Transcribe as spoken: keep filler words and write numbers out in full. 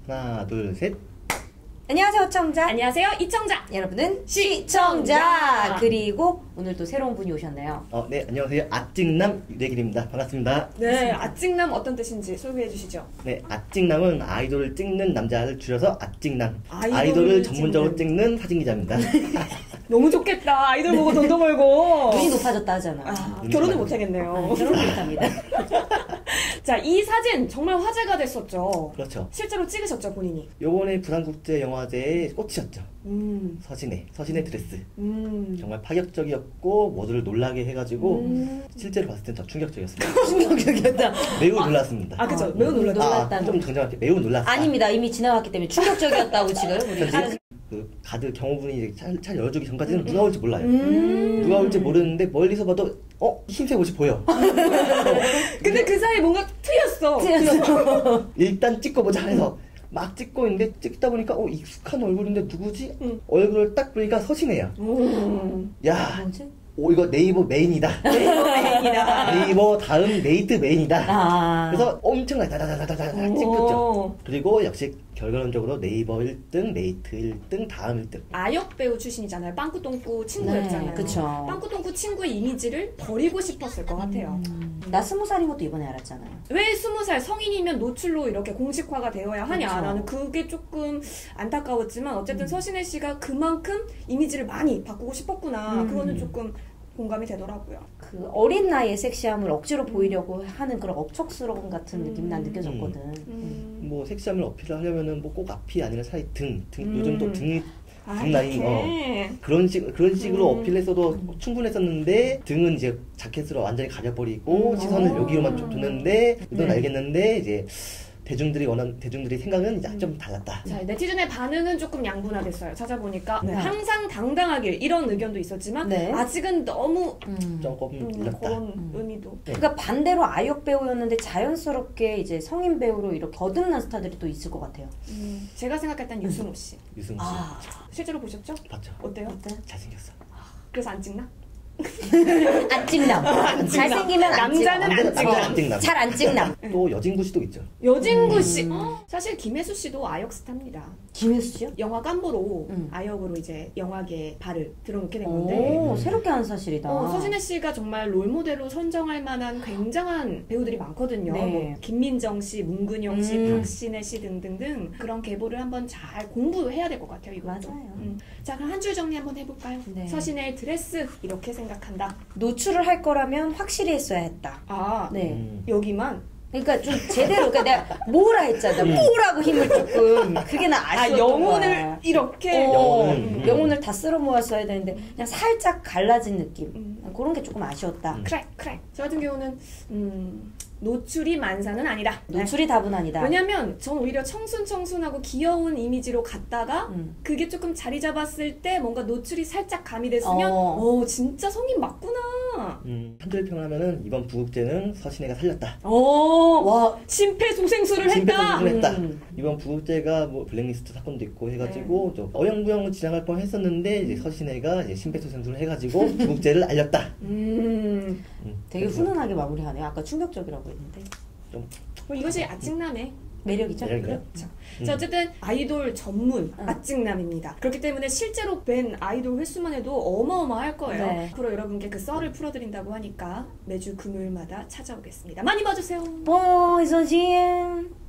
하나, 둘, 셋. 안녕하세요, 청자. 안녕하세요, 이청자. 여러분은 시청자. 시청자. 그리고 오늘 또 새로운 분이 오셨네요. 어, 네, 안녕하세요. 아찍남 유대길입니다. 반갑습니다. 네, 아찍남 어떤 뜻인지 소개해 주시죠. 네, 아찍남은 아이돌을 찍는 남자를 줄여서 아찍남. 아이돌을 아이돌을 전문적으로 찍는. 찍는 사진기자입니다. 너무 좋겠다. 아이돌 보고 돈도 벌고. 눈이 높아졌다 하잖아. 아, 눈이 결혼을 높아졌어. 못 하겠네요. 아, 결혼 못합니다. 자, 이 사진 정말 화제가 됐었죠. 그렇죠. 실제로 찍으셨죠, 본인이? 요번에 부산국제영화제에 꽂히셨죠. 음, 서신의, 서신의 드레스. 음. 정말 파격적이었고 모두를 놀라게 해가지고 음. 실제로 봤을 땐 더 충격적이었습니다. 충격적이었다. 매우 놀랐습니다. 아, 그죠. 어, 매우 놀랐죠. 놀랐- 아, 놀랐다는 좀 정정할게. 매우 놀랐다. 아닙니다. 이미 지나갔기 때문에 충격적이었다고 지금. 우리 그치? 다른- 그 가드 경호분이 이제 차, 차 열어주기 전까지는 누가 올지 몰라요. 음. 누가 올지 모르는데 멀리서 봐도 어? 흰색 옷이 보여. 근데 그 사이 뭔가 트였어. 일단 찍고 보자 해서 막 찍고 있는데 찍다 보니까 어 익숙한 얼굴인데 누구지? 응. 얼굴을 딱 보니까 서신혜야. 음. 야, 뭐지? 오 이거 네이버 메인이다. 다행이다. 네이버 다음 네이트 메인이다. 아. 그래서 엄청나게 다다다다다다 찍혔죠. 오. 그리고 역시 결과론적으로 네이버 일 등, 네이트 일 등, 다음 일 등. 아역 배우 출신이잖아요. 빵꾸똥꾸 친구였잖아요. 네, 그쵸. 빵꾸똥꾸 친구의 이미지를 버리고 싶었을 것 같아요. 음, 나 스무 살인 것도 이번에 알았잖아요. 왜 스무 살 성인이면 노출로 이렇게 공식화가 되어야 하냐. 그쵸. 나는 그게 조금 안타까웠지만 어쨌든 음. 서신혜 씨가 그만큼 이미지를 많이 바꾸고 싶었구나. 음. 그거는 조금 공감이 되더라고요. 그 어린 나이의 섹시함을 억지로 보이려고 하는 그런 억척스러움 같은 느낌이 난 느껴졌거든. 음. 뭐 섹시함을 어필을 하려면은 뭐 꼭 앞이 아니라 차라리 등, 등 음. 요즘 또 등이 아, 등 라인 이렇게. 그런 식 그런 식으로 음. 어필했어도 충분했었는데 등은 이제 자켓으로 완전히 가려버리고 음. 시선을 어. 여기로만 좀 뒀는데 이건 네. 알겠는데 이제 대중들이 원하는 대중들이 생각은 이제 좀 달랐다. 자, 네티즌의 반응은 조금 양분화됐어요. 찾아보니까 네. 항상 당당하길 이런 의견도 있었지만 네. 아직은 너무 음. 조금 음, 일렀다. 그런 음. 의미도. 그러니까 반대로 아역 배우였는데 자연스럽게 이제 성인 배우로 이렇게 거듭난 스타들이 또 있을 것 같아요. 음, 제가 생각할 땐 유승우 씨. 유승우 씨 아, 실제로 보셨죠? 봤죠? 어때요? 어때? 잘생겼어. 그래서 안 찍나? 안찍남. 잘생기면 남자는 안 찍남. 안 찍남. 잘 안 찍남. 또 여진구 씨도 있죠. 여진구 음. 씨. 어, 사실 김혜수 씨도 아역 스타입니다. 김혜수 씨요? 영화 깜보로 음. 아역으로 이제 영화계에 발을 들어놓게 된 건데 오, 새롭게 한 사실이다. 어, 서신혜 씨가 정말 롤모델로 선정할 만한 굉장한 배우들이 많거든요. 네. 뭐 김민정 씨, 문근영 씨, 음. 박신혜 씨 등등등 그런 계보를 한번 잘 공부해야 될 것 같아요. 이것도. 맞아요. 음. 자, 그럼 한 줄 정리 한번 해볼까요? 네. 서신혜의 드레스 이렇게 생각한다. 노출을 할 거라면 확실히 했어야 했다. 아, 네. 음. 여기만. 그러니까 좀 제대로, 그러니까 내가 뭐라 했잖아. 뭐라고 힘을 조금. 그게 나 아, 아쉬웠던 영혼을 거야. 이렇게. 어, 영혼을, 음. 음. 영혼을 다 쓸어 모았어야 되는데 그냥 살짝 갈라진 느낌. 음. 그런 게 조금 아쉬웠다. 음. 크랙, 크랙. 저 같은 경우는 음, 노출이 만사는 아니다. 노출이 답은 아니다. 왜냐면 전 오히려 청순청순하고 귀여운 이미지로 갔다가 음. 그게 조금 자리 잡았을 때 뭔가 노출이 살짝 가미됐으면 어. 어, 진짜 성인 맞구나. 음, 한줄 평하면은 이번 부국제는 서신혜가 살렸다. 오, 와, 심폐소생술을 했다. 심폐소생술을 했다. 음. 이번 부국제가 뭐 블랙리스트 사건도 있고 해가지고 좀 어영부영 지나갈 뻔 했었는데 이제 서신혜가 이제 심폐소생술을 해가지고 부국제를 알렸다. 음, 음, 되게 그래서 훈훈하게 마무리하네. 아까 충격적이라고 했는데. 좀 뭐 이것이 아직남의 매력이죠? 매력이요. 그렇죠. 음. 자, 어쨌든 아이돌 전문 음. 아직남입니다. 그렇기 때문에 실제로 뵌 아이돌 횟수만 해도 어마어마할 거예요. 네. 앞으로 여러분께 그 썰을 풀어드린다고 하니까 매주 금요일마다 찾아오겠습니다. 많이 봐주세요. 보이소진